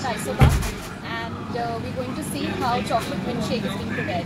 chocolate isobar, and we're going to see how chocolate milkshake is being prepared.